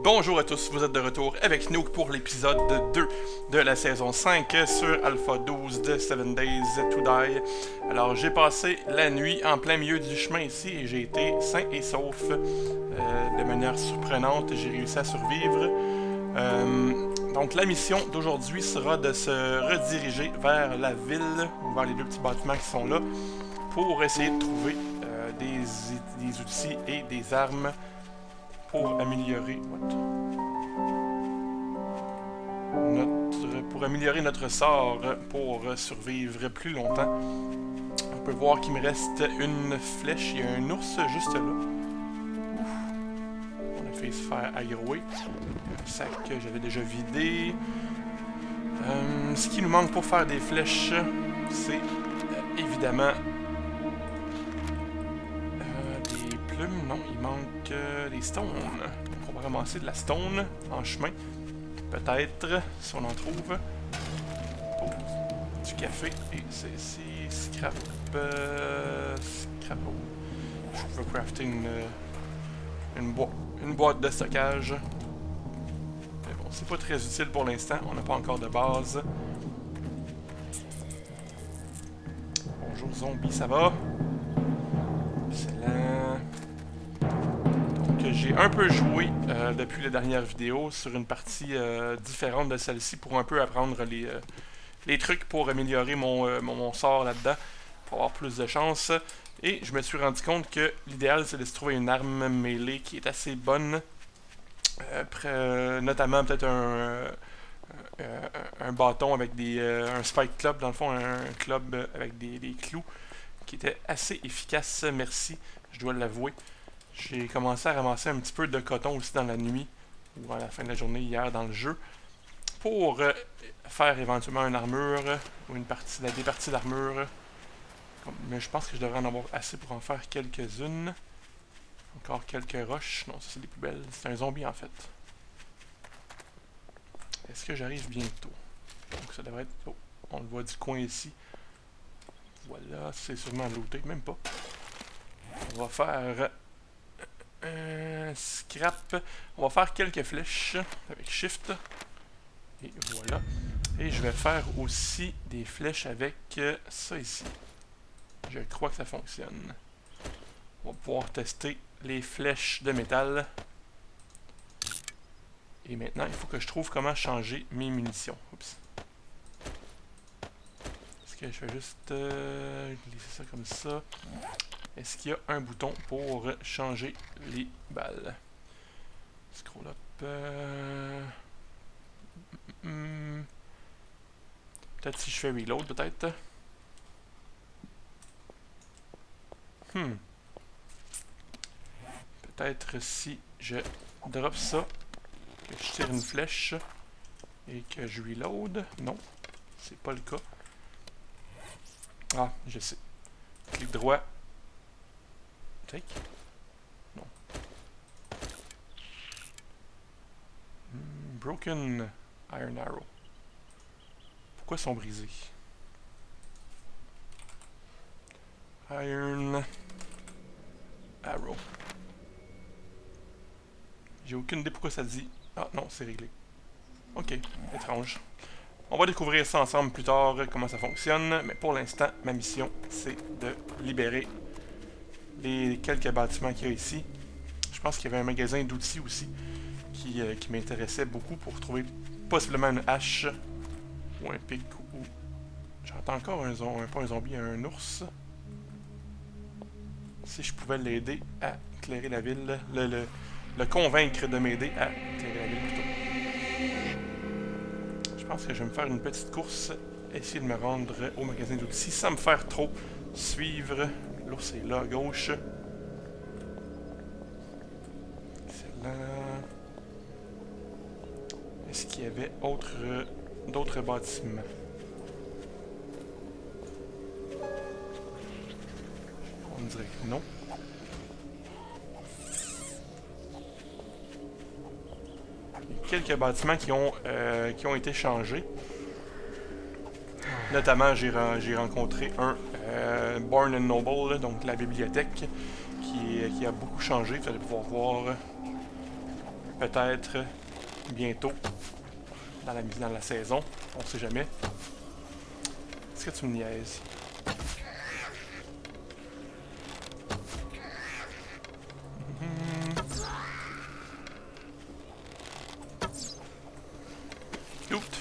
Bonjour à tous, vous êtes de retour avec nous pour l'épisode 2 de la saison 5 sur Alpha 12 de 7 Days to Die. Alors j'ai passé la nuit en plein milieu du chemin ici et j'ai été sain et sauf. De manière surprenante, j'ai réussi à survivre. Donc la mission d'aujourd'hui sera de se rediriger vers la ville, ou vers les deux petits bâtiments qui sont là, pour essayer de trouver des outils et des armes pour améliorer notre sort pour survivre plus longtemps. On peut voir qu'il me reste une flèche, il y a un ours juste là. Ouf. On a fait se faire aggro. Un sac que j'avais déjà vidé. Ce qui nous manque pour faire des flèches, c'est évidemment des plumes. Non, il manque des stones. Donc on va ramasser de la stone en chemin. Peut-être, si on en trouve. Oh, du café. Et c'est ici. Scrap. Scrap. Je peux crafter une boîte de stockage. Mais bon, c'est pas très utile pour l'instant. On n'a pas encore de base. Bonjour zombie, ça va? Excellent. Donc j'ai un peu joué depuis la dernière vidéo sur une partie différente de celle-ci pour un peu apprendre les trucs pour améliorer mon sort là-dedans, pour avoir plus de chance. Et je me suis rendu compte que l'idéal c'est de se trouver une arme mêlée qui est assez bonne. Notamment peut-être un bâton avec un spike club, dans le fond un club avec des clous, qui était assez efficace, merci, je dois l'avouer. J'ai commencé à ramasser un petit peu de coton aussi dans la nuit, ou à la fin de la journée hier dans le jeu, pour faire éventuellement une armure, ou des parties d'armure. Mais je pense que je devrais en avoir assez pour en faire quelques-unes. Encore quelques roches. Non, ça c'est des poubelles. C'est un zombie en fait. Est-ce que j'arrive bientôt? Donc ça devrait être... Oh, on le voit du coin ici. Voilà, c'est sûrement looté, même pas. On va faire... scrap. On va faire quelques flèches avec shift. Et voilà. Et je vais faire aussi des flèches avec ça ici. Je crois que ça fonctionne. On va pouvoir tester les flèches de métal. Et maintenant, il faut que je trouve comment changer mes munitions. Oups. Est-ce que je vais juste glisser ça comme ça? Est-ce qu'il y a un bouton pour changer les balles? Scroll up. Peut-être si je fais reload, peut-être. Peut-être si je drop ça, que je tire une flèche et que je reload. Non, c'est pas le cas. Ah, je sais. Clic droit. Take. Non. Broken Iron Arrow. Pourquoi ils sont brisés? Iron Arrow. J'ai aucune idée pourquoi ça dit. Ah non, c'est réglé. Ok, étrange. On va découvrir ça ensemble plus tard, comment ça fonctionne. Mais pour l'instant, ma mission, c'est de libérer les quelques bâtiments qu'il y a ici. Je pense qu'il y avait un magasin d'outils aussi qui m'intéressait beaucoup pour trouver possiblement une hache ou un pic ou... J'entends encore pas un zombie, un ours. Si je pouvais l'aider à éclairer la ville, le convaincre de m'aider à éclairer la ville plutôt. Je pense que je vais me faire une petite course, essayer de me rendre au magasin d'outils sans me faire trop suivre. L'ours est là à gauche. Excellent. Est-ce qu'il y avait d'autres bâtiments? On dirait que non. Il y a quelques bâtiments qui ont été changés. Notamment, j'ai rencontré un Barnes & Noble, donc la bibliothèque, qui a beaucoup changé. Vous allez pouvoir voir peut-être bientôt dans la saison. On sait jamais. Est-ce que tu me niaises? Cute.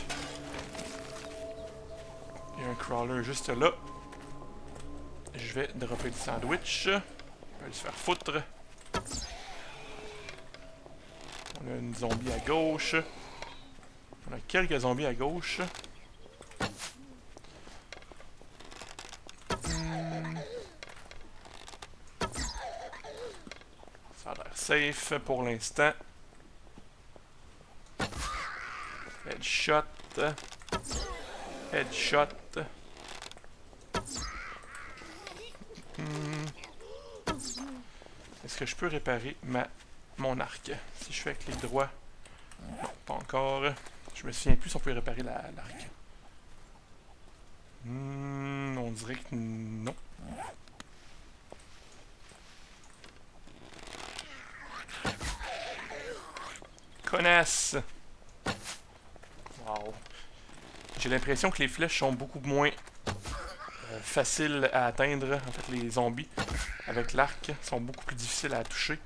Il y a un crawler juste là. Je vais dropper le sandwich. On va aller se faire foutre. On a une zombie à gauche. On a quelques zombies à gauche. Ça a l'air safe pour l'instant. Headshot. Headshot. Est-ce que je peux réparer mon arc? Si je fais avec les droits. Non, pas encore. Je me souviens plus si on peut réparer l'arc. On dirait que non. Connasse! Wow. J'ai l'impression que les flèches sont beaucoup moins faciles à atteindre. En fait, les zombies avec l'arc sont beaucoup plus difficiles à toucher.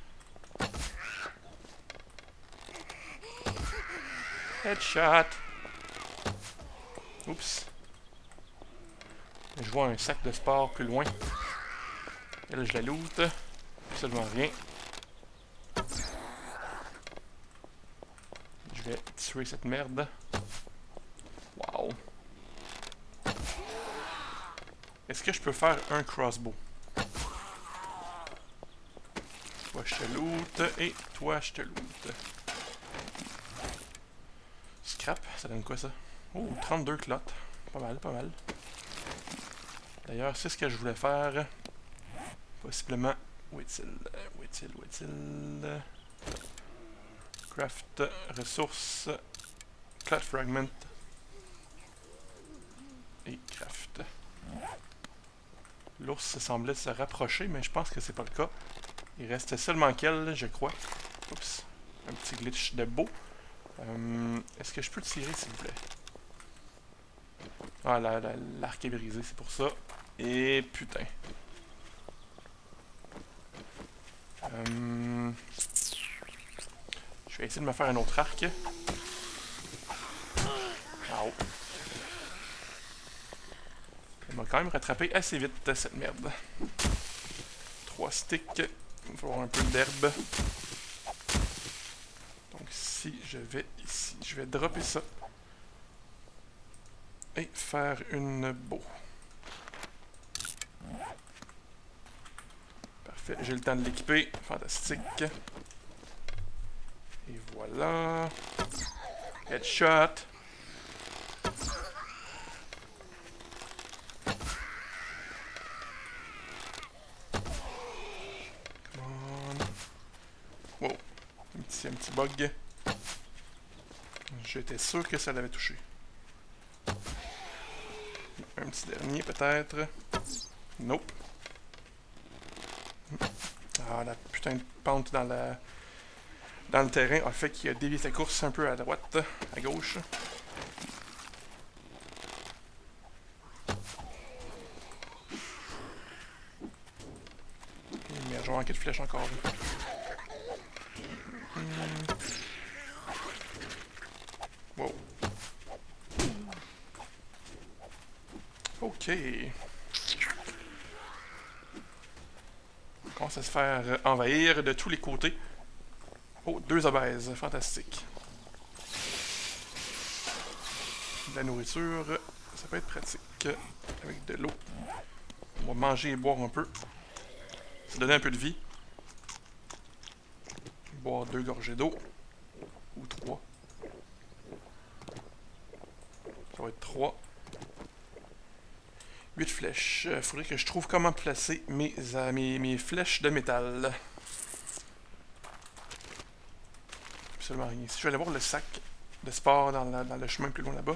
Headshot! Oups. Je vois un sac de sport plus loin. Et là, je la loot. Absolument rien. Je vais tuer cette merde. Wow. Est-ce que je peux faire un crossbow? Toi, je te loot. Et toi, je te loot. Scrap, ça donne quoi ça? Oh, 32 clots. Pas mal, pas mal. D'ailleurs, c'est ce que je voulais faire. Possiblement. Où est-il? Où est-il? Où est-il? Craft, ressources, cloth fragment. Et craft. L'ours semblait se rapprocher, mais je pense que c'est pas le cas. Il reste seulement qu'elle, je crois. Oups. Un petit glitch de beau. Est-ce que je peux tirer, s'il vous plaît? Ah, l'arc est brisé, c'est pour ça. Et putain. Je vais essayer de me faire un autre arc. Oh. Elle m'a quand même rattrapé assez vite, cette merde. 3 sticks. Il va falloir un peu d'herbe. Donc si je vais ici, je vais dropper ça. Et faire une bow. Parfait, j'ai le temps de l'équiper. Fantastique. Et voilà. Headshot. Come on. Wow. Un petit bug. J'étais sûr que ça l'avait touché. Un petit dernier peut-être. Nope. Ah, la putain de pente dans le terrain a fait qu'il a dévié sa course un peu à droite, à gauche. Mais je vais manquer de flèches encore. Wow. Ok. On commence à se faire envahir de tous les côtés. Oh, 2 obèses, fantastique. De la nourriture, ça peut être pratique. Avec de l'eau. On va manger et boire un peu. Ça donne un peu de vie. Boire 2 gorgées d'eau. Ou 3. Ça va être 3. 8 flèches. Faudrait que je trouve comment placer mes flèches de métal. Absolument rien. Si je vais aller voir le sac de sport dans le chemin plus loin là-bas.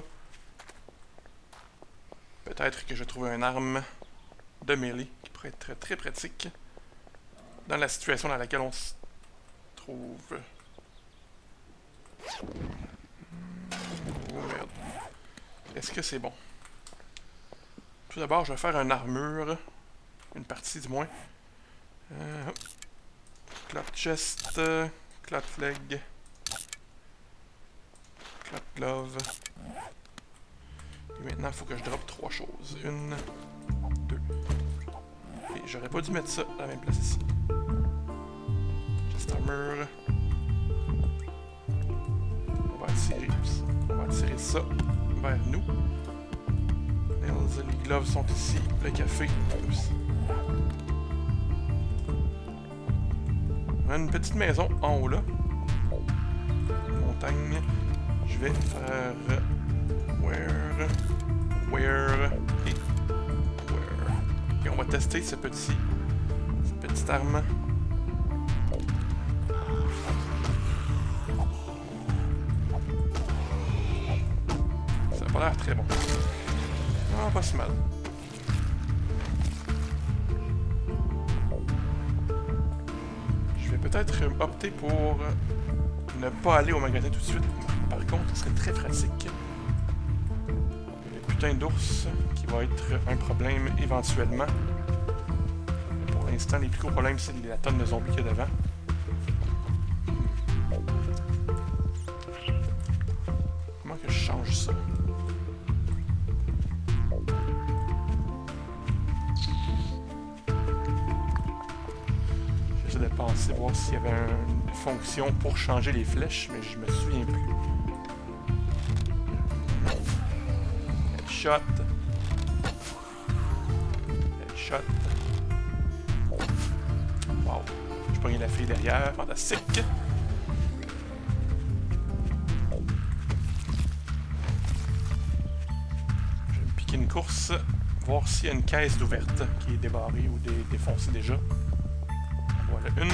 Peut-être que je vais trouver une arme de mêlée qui pourrait être très, très pratique dans la situation dans laquelle on se trouve. Oh merde. Est-ce que c'est bon? Tout d'abord, je vais faire une armure. Une partie du moins. Clot chest. Clot leg. Clot glove. Et maintenant, il faut que je drop 3 choses. 1, 2. Et j'aurais pas dû mettre ça à la même place ici. Chest armure. On va attirer ça vers nous. Les gloves sont ici. Le café. Oups. On a une petite maison en haut là. Montagne. Je vais faire where et where. Et on va tester cette petite arme. Ça a pas l'air très bon. Ah, pas si mal. Je vais peut-être opter pour ne pas aller au magasin tout de suite. Par contre, ce serait très pratique. Le putain d'ours qui va être un problème éventuellement. Pour l'instant, les plus gros problèmes, c'est la tonne de zombies qu'il y a devant. Comment que je change ça? J'essaie de penser, voir s'il y avait une fonction pour changer les flèches, mais je me souviens plus. Headshot. Headshot. Wow. Je pogne la fille derrière. Fantastique. Je vais me piquer une course. Voir s'il y a une caisse d'ouverte qui est débarrée ou défoncée déjà. Voilà une.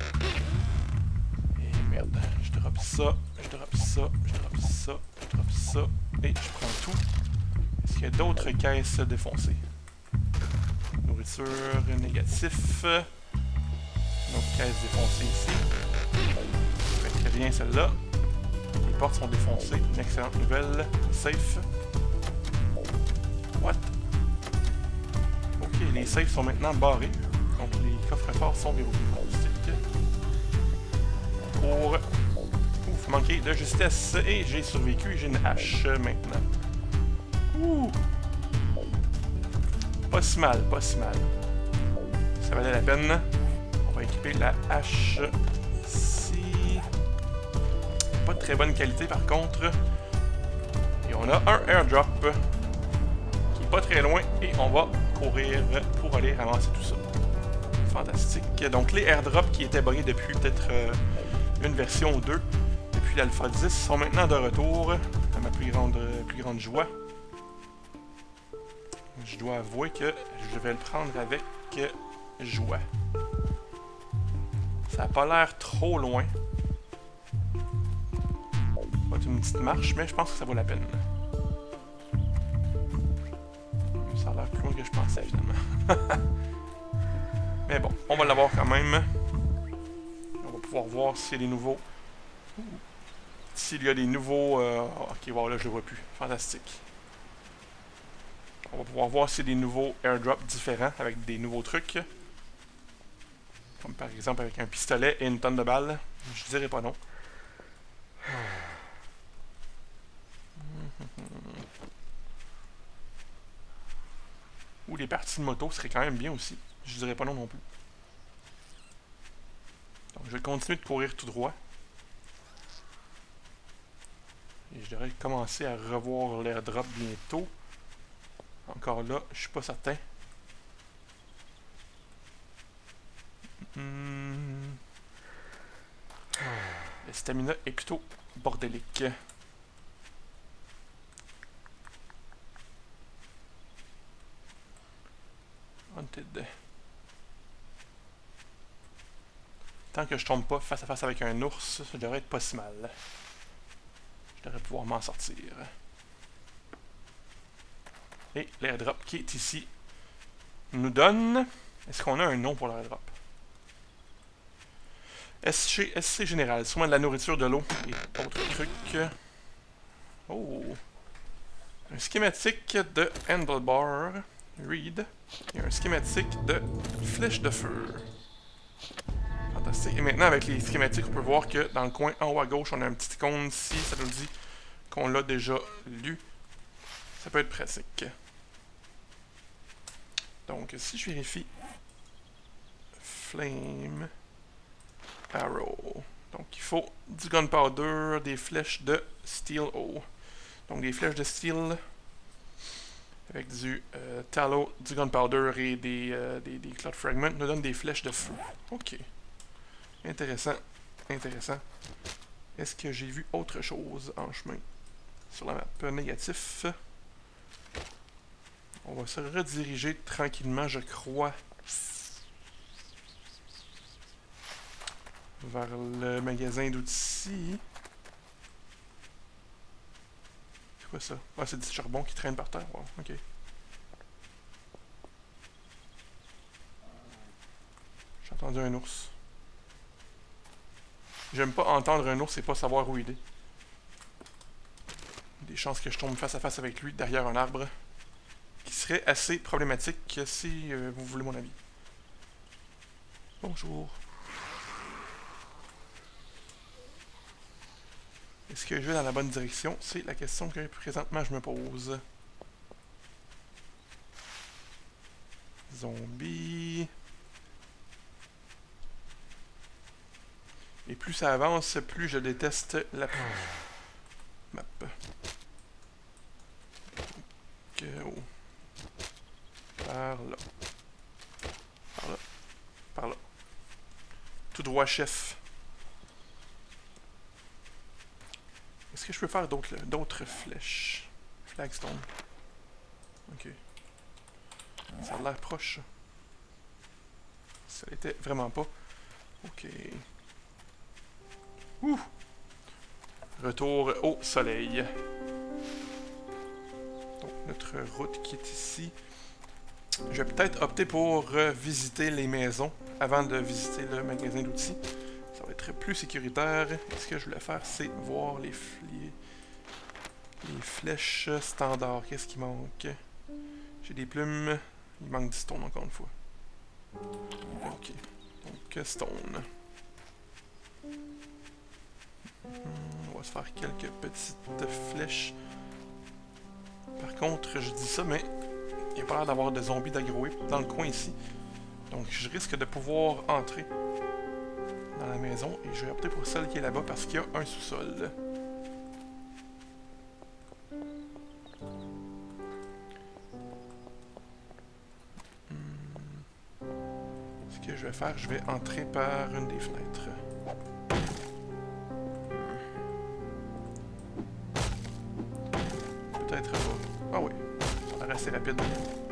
Et merde. Je drop ça. Je drop ça. Je drop ça. Je drop ça. Et je prends tout. Est-ce qu'il y a d'autres caisses défoncées? Nourriture, négatif. Une autre caisse défoncée ici. Ça fait très bien celle-là. Les portes sont défoncées. Une excellente nouvelle. Safe. What? Ok, les safes sont maintenant barrés. Donc les coffres-forts sont verrouillés. Pour... Ouf, manqué de justesse. Et j'ai survécu. J'ai une hache maintenant. Ouh! Pas si mal, pas si mal. Ça valait la peine. On va équiper la hache ici. Pas de très bonne qualité par contre. Et on a un airdrop qui est pas très loin et on va courir pour aller ramasser tout ça. Fantastique. Donc les airdrops qui étaient buggés depuis peut-être une version ou deux, depuis l'Alpha 10, sont maintenant de retour à ma plus grande joie. Je dois avouer que je vais le prendre avec joie. Ça n'a pas l'air trop loin. Ça va être une petite marche, mais je pense que ça vaut la peine. Ça a l'air plus loin que je pensais finalement. Mais bon, on va l'avoir quand même. On va pouvoir voir s'il y a des nouveaux... S'il y a des nouveaux... Ok, voilà, je le vois plus. Fantastique. On va pouvoir voir s'il y a des nouveaux airdrops différents avec des nouveaux trucs. Comme par exemple avec un pistolet et une tonne de balles. Je dirais pas non. Ou les parties de moto seraient quand même bien aussi. Je dirais pas non non plus. Donc je vais continuer de courir tout droit. Et je devrais commencer à revoir l'airdrop bientôt. Encore là, je suis pas certain. Le stamina est plutôt bordélique. Haunted. Tant que je tombe pas face à face avec un ours, ça devrait être pas si mal. Je devrais pouvoir m'en sortir. Et l'airdrop qui est ici nous donne... Est-ce qu'on a un nom pour l'airdrop? SC général, sûrement de la nourriture, de l'eau et autres trucs. Oh! Un schématique de handlebar. Read. Et un schématique de flèche de feu. Fantastique. Et maintenant, avec les schématiques, on peut voir que dans le coin en haut à gauche, on a un petit icône ici. Ça nous dit qu'on l'a déjà lu. Ça peut être pratique. Donc, si je vérifie... Flame... Arrow. Donc, il faut du gunpowder, des flèches de steel O. Donc, des flèches de steel avec du tallow, du gunpowder et des cloud fragments nous donnent des flèches de feu. Ok. Intéressant. Intéressant. Est-ce que j'ai vu autre chose en chemin sur la map? Négatif. On va se rediriger tranquillement, je crois, vers le magasin d'outils. C'est quoi ça? Ah, c'est du charbon qui traîne par terre. Wow, ok. J'ai entendu un ours. J'aime pas entendre un ours et pas savoir où il est. Des chances que je tombe face à face avec lui derrière un arbre. Qui serait assez problématique si vous voulez mon avis. Bonjour. Est-ce que je vais dans la bonne direction? C'est la question que présentement je me pose. Zombie. Et plus ça avance, plus je déteste la map. Oh. Par là. Par là. Par là. Tout droit, chef. Est-ce que je peux faire d'autres flèches? Flagstone. Ok. Ça a l'air proche. Ça l'était vraiment pas. Ok. Ouh! Retour au soleil. Donc, notre route qui est ici. Je vais peut-être opter pour visiter les maisons avant de visiter le magasin d'outils. Ça va être plus sécuritaire. Ce que je voulais faire, c'est voir les flèches standards. Qu'est-ce qui manque? J'ai des plumes. Il manque du stone encore une fois. Ok. Donc, stone. On va se faire quelques petites flèches. Par contre, je dis ça, mais il n'y a pas l'air d'avoir de zombies d'agro dans le coin ici. Donc, je risque de pouvoir entrer dans la maison. Et je vais opter pour celle qui est là-bas parce qu'il y a un sous-sol. Ce que je vais faire, je vais entrer par une des fenêtres. Peut-être pas. Ah oui, ça a l'air assez rapide.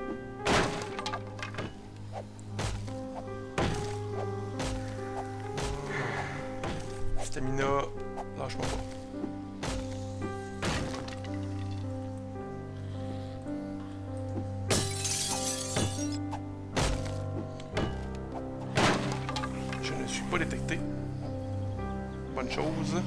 Stamina, lâche-moi pas. Je ne suis pas détecté. Bonne chose.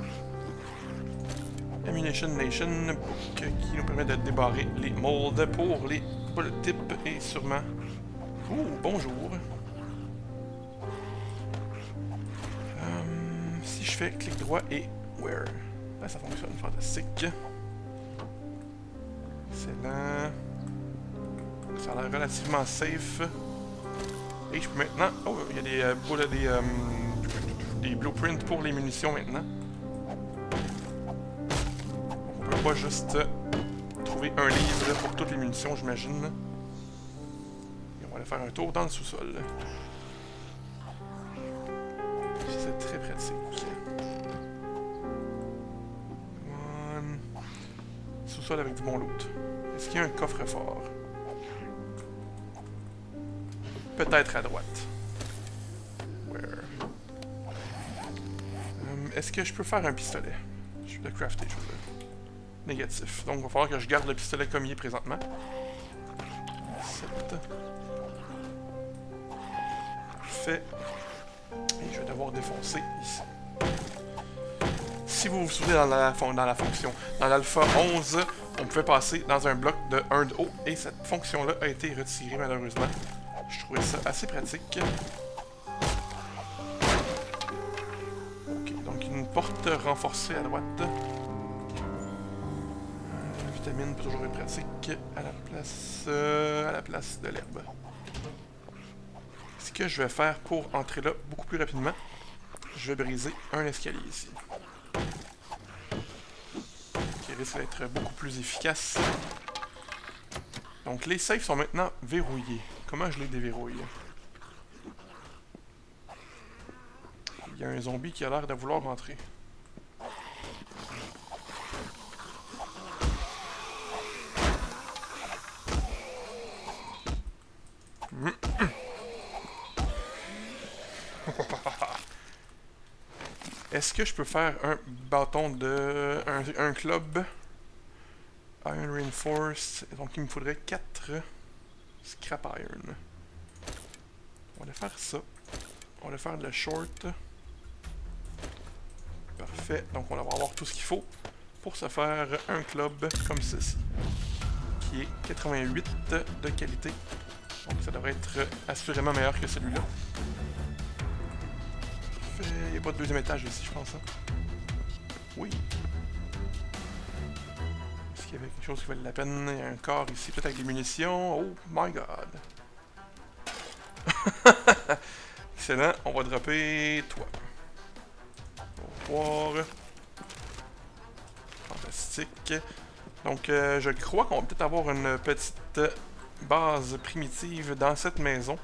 Ammunition Nation, qui nous permet de débarrer les molds pour les bullet tips et sûrement... Ouh, bonjour! Si je fais clic droit et where? Là, ça fonctionne, fantastique. Excellent. Ça a l'air relativement safe. Et je peux maintenant... Oh, il y a des blueprints pour les munitions maintenant. Pas juste trouver un livre pour toutes les munitions, j'imagine. Et on va aller faire un tour dans le sous-sol. C'est très pratique. Sous-sol avec du bon loot. Est-ce qu'il y a un coffre-fort? Peut-être à droite. Where? Est-ce que je peux faire un pistolet? Je vais le crafter, je veux dire. Négatif. Donc, il va falloir que je garde le pistolet comme il est présentement. 7. Fait. Et je vais l'avoir défoncé ici. Si vous vous souvenez dans la fonction, dans l'alpha 11, on pouvait passer dans un bloc de 1 de haut et cette fonction-là a été retirée malheureusement. Je trouvais ça assez pratique. Ok, donc une porte renforcée à droite. Vitamine peut toujours être pratique à la place de l'herbe. Ce que je vais faire pour entrer là beaucoup plus rapidement, je vais briser un escalier ici. Qui risque d'être beaucoup plus efficace. Donc les safes sont maintenant verrouillés. Comment je les déverrouille? Il y a un zombie qui a l'air de vouloir rentrer. Est-ce que je peux faire un bâton de... un club Iron Reinforced? Donc il me faudrait 4 Scrap Iron. On va aller faire ça. On va aller faire de la short. Parfait. Donc on va avoir tout ce qu'il faut pour se faire un club comme ceci. Qui est 88 de qualité. Donc ça devrait être assurément meilleur que celui-là. Il n'y a pas de deuxième étage ici, je pense. Hein? Oui. Est-ce qu'il y avait quelque chose qui valait la peine? Il y a un corps ici, peut-être avec des munitions. Oh my god. Excellent. On va dropper toi. On va voir. Fantastique. Donc, je crois qu'on va peut-être avoir une petite base primitive dans cette maison.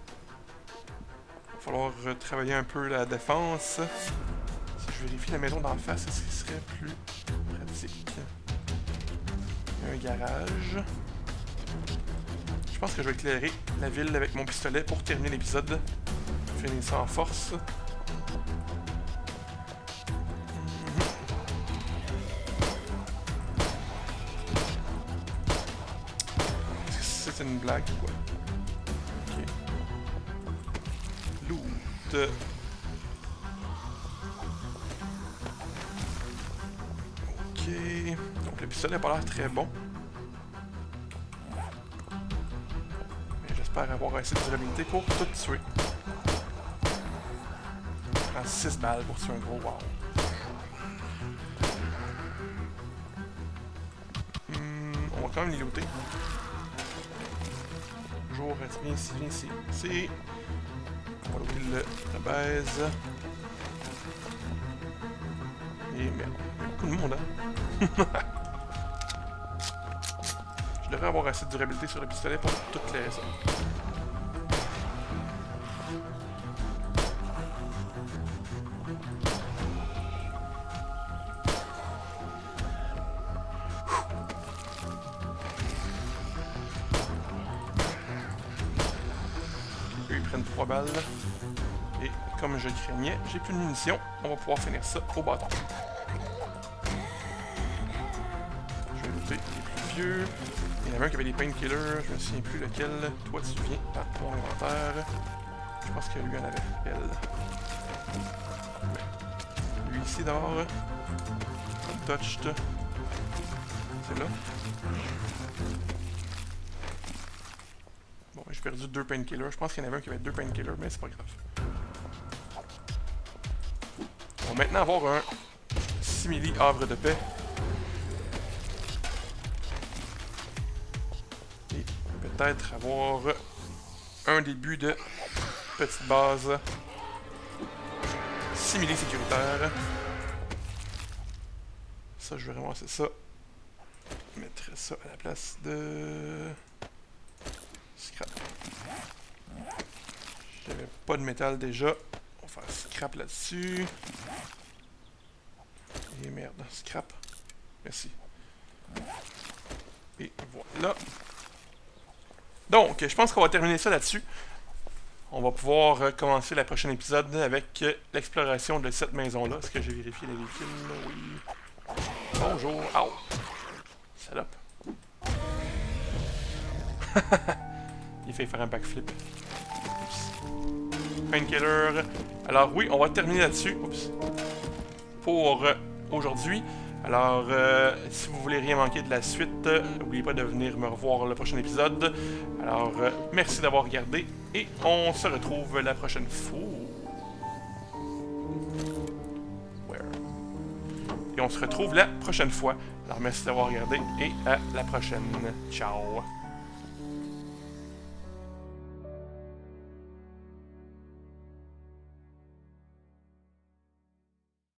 Il va falloir travailler un peu la défense. Si je vérifie la maison d'en face, est-ce qu'il serait plus pratique? Il y a un garage. Je pense que je vais éclairer la ville avec mon pistolet pour terminer l'épisode. Finir ça en force. Est-ce que c'est une blague ou quoi? Loot. Ok. Donc le pistolet n'a pas l'air très bon. Mais j'espère avoir assez de durabilité pour tout tuer. Je prends 6 balles pour tuer un gros wow. On va quand même les looter. Bonjour, viens ici, viens ici. Ici. On va looter la base. Et merde, il y a beaucoup de monde, hein? Je devrais avoir assez de durabilité sur le pistolet pour toutes les raisons. Eux, ils prennent 3 balles. Et comme je le craignais, j'ai plus de munitions. On va pouvoir finir ça au bâton. Je vais looter les plus vieux. Il y en avait un qui avait des painkillers, je me souviens plus lequel. Toi, tu viens dans mon inventaire. Je pense que lui en avait. Elle. Lui ici dehors. Untouched. C'est là. Bon, j'ai perdu 2 painkillers. Je pense qu'il y en avait un qui avait 2 painkillers, mais c'est pas grave. On va maintenant avoir un simili havre de paix. Et peut-être avoir un début de petite base simili sécuritaire. Ça, je vais ramasser ça. Je mettrai ça à la place de scrap. J'avais pas de métal déjà. On va faire scrap là-dessus. Et merde, scrap. Merci. Et voilà. Donc, je pense qu'on va terminer ça là-dessus. On va pouvoir commencer le prochain épisode avec l'exploration de cette maison-là. Est-ce que j'ai vérifié les véhicules? Oui. Bonjour. Ow. Salope. Il fait faire un backflip. Oups. Painkiller. Alors oui, on va terminer là-dessus. Oups. Pour aujourd'hui. Alors, si vous voulez rien manquer de la suite, n'oubliez pas de venir me revoir le prochain épisode. Alors, merci d'avoir regardé et on se retrouve la prochaine fois. Et on se retrouve la prochaine fois. Alors, merci d'avoir regardé et à la prochaine. Ciao!